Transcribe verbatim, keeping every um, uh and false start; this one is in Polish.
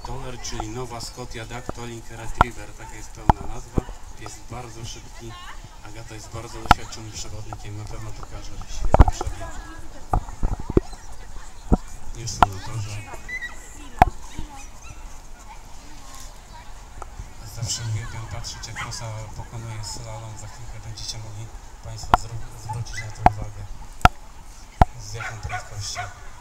Toller, czyli Nowa Scotia Dog Tolling Retriever, taka jest pełna nazwa. Jest bardzo szybki. Agata jest bardzo doświadczonym przewodnikiem, na pewno pokaże świetny przebieg. Już są na torze. Zawsze uwielbiam patrzeć, jak Rosa pokonuje slalom. Za chwilkę będziecie mogli Państwo zwrócić na to uwagę, z jaką prędkością.